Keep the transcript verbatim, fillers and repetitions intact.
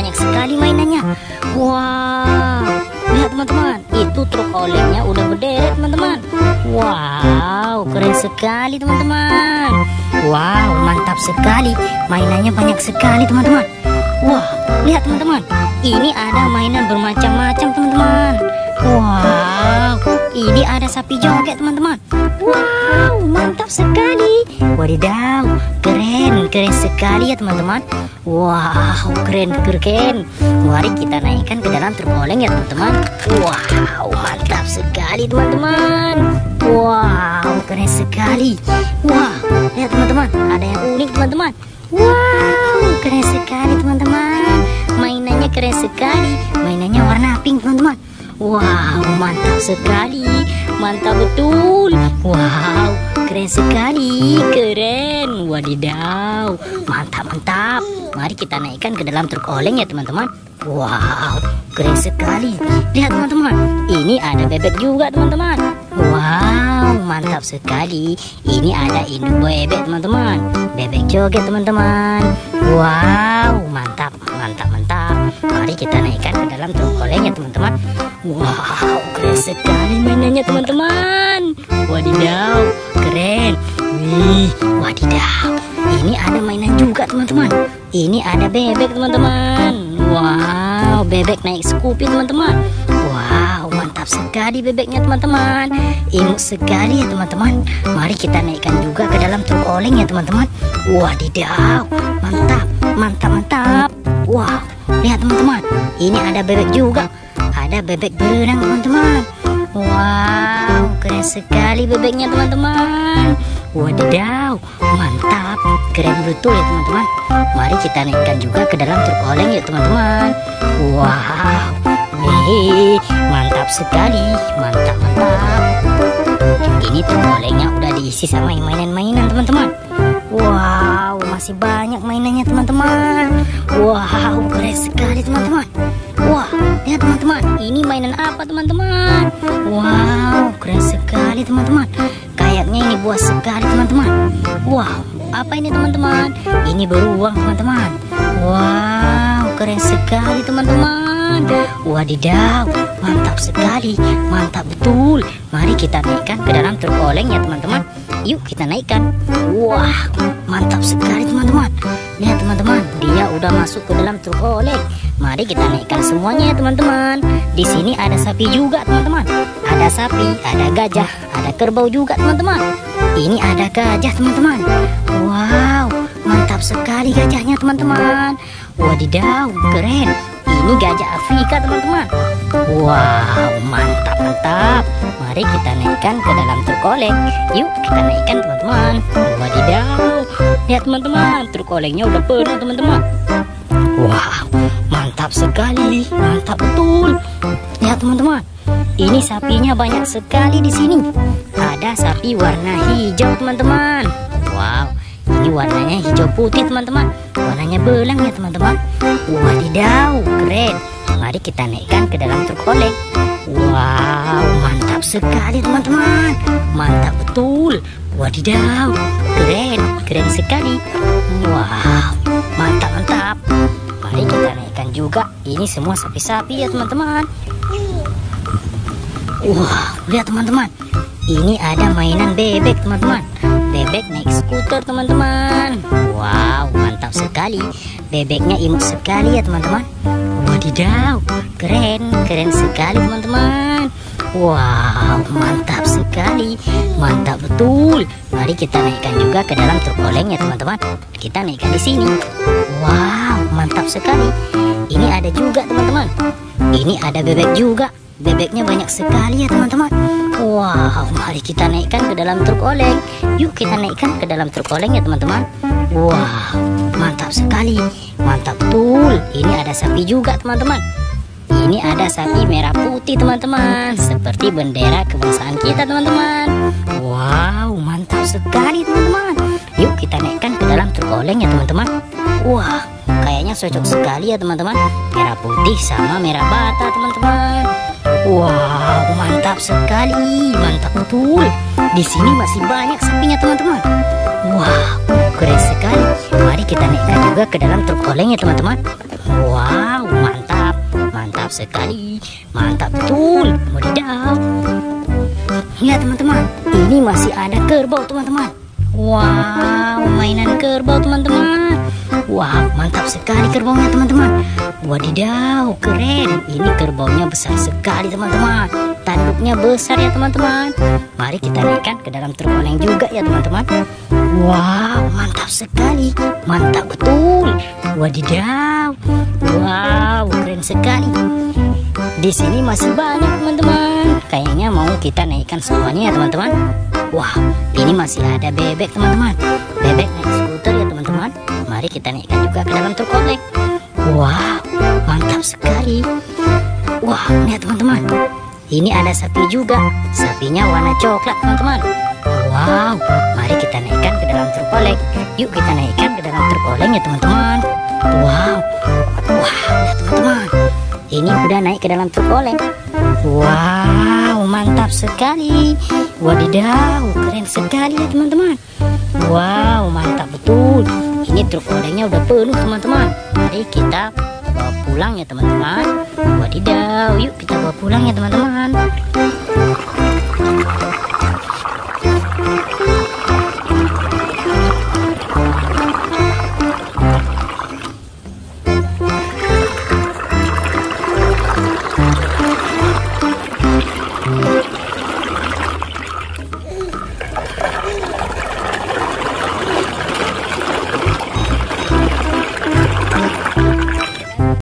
banyak sekali mainannya. Wow, lihat teman-teman, itu truk olengnya udah berderet teman-teman. Wow, keren sekali teman-teman. Wow, mantap sekali. Mainannya banyak sekali teman-teman. Wah, lihat teman-teman, ini ada mainan bermacam-macam teman-teman. Wow, ini ada sapi joget teman-teman. Wow, mantap sekali. Wadidaw, keren, keren sekali ya teman-teman. Wow, keren, keren. Mari kita naikkan ke dalam truk oleng ya teman-teman. Wow, mantap sekali teman-teman. Wow, keren sekali. Wah, lihat teman-teman, ada yang unik teman-teman. Wow, keren sekali teman-teman. Mainannya keren sekali. Mainannya warna pink teman-teman. Wow, mantap sekali. Mantap betul. Wow, keren sekali. Keren. Wadidaw, mantap mantap. Mari kita naikkan ke dalam truk oleng ya teman-teman. Wow, keren sekali. Lihat teman-teman, ini ada bebek juga teman-teman. Wow, mantap sekali. Ini ada induk bebek teman-teman. Bebek joget teman-teman. Wow, mantap, mantap, mantap. Mari kita naikkan ke dalam truk oleng ya teman-teman. Wow, keren sekali mainannya teman-teman. Wadidaw, keren. Wih, wadidaw. Ini ada mainan juga teman-teman. Ini ada bebek teman-teman. Wow, bebek naik Scoopy teman-teman. Wow, mantap sekali bebeknya teman-teman. Imut sekali ya teman-teman. Mari kita naikkan juga ke dalam truk oleng ya teman-teman. Wadidaw, mantap, mantap, mantap. Wow, lihat teman-teman, ini ada bebek juga. Ada bebek berenang teman-teman. Wow, keren sekali bebeknya teman-teman. Wadidaw, mantap, keren betul ya teman-teman. Mari kita naikkan juga ke dalam truk oleng ya teman-teman. Wow, wih, mantap sekali, mantap, mantap. Ini truk olengnya udah diisi sama mainan-mainan teman-teman. Wow, masih banyak mainannya teman-teman. Wow, keren sekali teman-teman. Wah, lihat teman-teman, ini mainan apa teman-teman? Wow, keren sekali teman-teman. Kayaknya ini buas sekali teman-teman. Wow, apa ini teman-teman? Ini beruang teman-teman. Wow, keren sekali teman-teman. Wadidaw, mantap sekali, mantap betul. Mari kita naikkan ke dalam truk oleng ya teman-teman. Yuk kita naikkan. Wah, mantap sekali teman-teman. Lihat teman-teman, dia udah masuk ke dalam truk oleng. Mari kita naikkan semuanya ya teman-teman. Di sini ada sapi juga teman-teman. Ada sapi, ada gajah, ada kerbau juga teman-teman. Ini ada gajah teman-teman. Wow, mantap sekali gajahnya teman-teman. Wadidaw, keren. Ini gajah Afrika teman-teman. Wow, mantap mantap. Mari kita naikkan ke dalam truk oleng. Yuk kita naikkan teman-teman. Wadidaw, lihat teman-teman, truk olengnya udah penuh teman-teman. Wow, mantap sekali, mantap betul. Lihat teman-teman, ini sapinya banyak sekali di sini. Ada sapi warna hijau teman-teman. Wow, ini warnanya hijau putih teman-teman. Warnanya belang ya teman-teman. Wadidaw, keren. Mari kita naikkan ke dalam truk oleng. Wow, mantap sekali teman-teman. Mantap betul. Wadidaw, keren, keren sekali. Wow, mantap mantap. Mari kita naikkan juga. Ini semua sapi-sapi ya teman-teman. Wah, lihat teman-teman, ini ada mainan bebek teman-teman. Bebek naik skuter teman-teman. Wow, mantap sekali. Bebeknya imut sekali ya teman-teman. Wadidaw, keren, keren sekali teman-teman. Wow, mantap sekali, mantap betul. Mari kita naikkan juga ke dalam truk oleng ya teman-teman. Kita naikkan di sini. Wow, mantap sekali. Ini ada juga teman-teman. Ini ada bebek juga. Bebeknya banyak sekali ya teman-teman. Wow, mari kita naikkan ke dalam truk oleng. Yuk kita naikkan ke dalam truk oleng ya teman-teman. Wow, mantap sekali, mantap betul. Ini ada sapi juga teman-teman. Ini ada sapi merah putih teman-teman, seperti bendera kebangsaan kita teman-teman. Wow, mantap sekali teman-teman. Yuk kita naikkan ke dalam truk oleng ya teman-teman. Wah, kayaknya cocok sekali ya teman-teman. Merah putih sama merah bata teman-teman. Wow, mantap sekali, mantap betul. Di sini masih banyak sapinya teman-teman. Wow, keren sekali. Mari kita naikkan juga ke dalam truk oleng ya teman-teman. Wow, mantap sekali, mantap betul. Wadidaw. Lihat teman-teman, ini masih ada kerbau teman-teman. Wow, mainan kerbau teman-teman. Wah, mantap sekali kerbaunya teman-teman. Wadidaw, keren. Ini kerbaunya besar sekali teman-teman. Tanduknya besar ya teman-teman. Mari kita naikkan ke dalam truk oleng juga ya teman-teman. Wow, mantap sekali. Mantap betul. Wadidaw. Wow, keren sekali. Di sini masih banyak teman-teman. Kayaknya mau kita naikkan semuanya ya teman-teman. Wah, ini masih ada bebek teman-teman. Bebek naik skuter ya teman-teman. Mari kita naikkan juga ke dalam truk oleng. Wah, mantap sekali. Wah, lihat teman-teman. Ini ada sapi juga. Sapinya warna coklat teman-teman. Wow, mari kita naikkan ke dalam truk oleng. Yuk kita naikkan ke dalam truk oleng ya teman-teman. Wow, wah, lihat teman-teman. Ini udah naik ke dalam truk oleng. Wow, mantap sekali. Wadidaw, keren sekali ya teman-teman. Wow, mantap betul. Ini truk olengnya udah penuh teman-teman. Mari kita bawa pulang ya teman-teman. Wadidaw, yuk kita bawa pulang ya teman-teman.